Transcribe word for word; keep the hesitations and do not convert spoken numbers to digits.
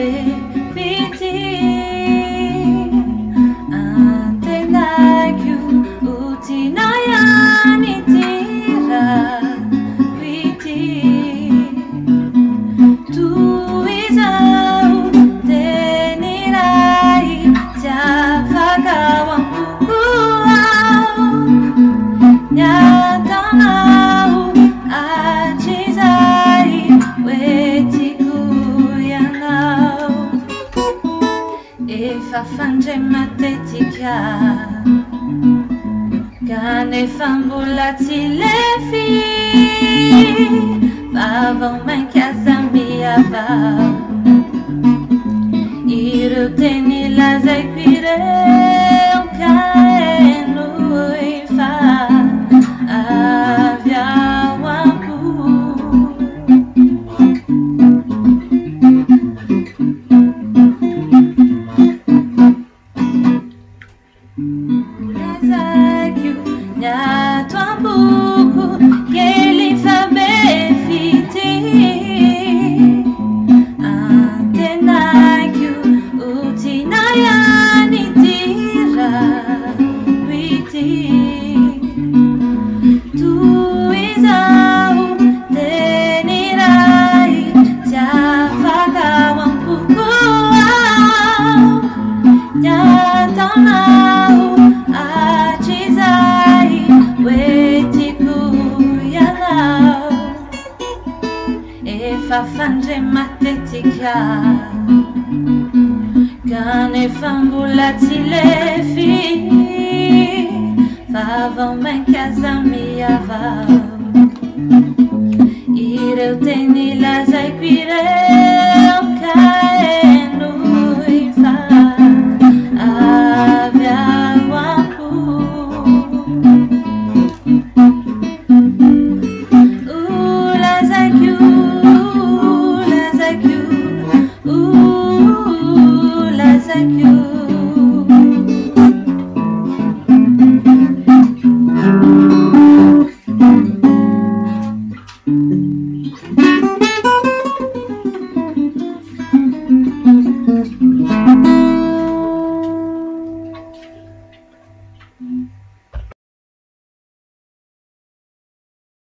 befiti antenakyu utinayanitira witi tuizau tenirai jafakawampukuau nyatanau achizai wetikuyanau efafandre matetika kane fambulati lefi vavão mankiazamiavau ireu teni lazaipireu kaenuifa aviawampu Holazaiko nyatwambuku kelifa befiti antenakyu utinayanitira witi tuizau tenirai jafakawampukuau nyatanau achizai wetikuyanau efafandre matetika kane fambulati lefi vavão mankiazamiavau ireu teni lazaipireu kaenuifa aviawampu Holazaiko, Holazaiko, Holazaiko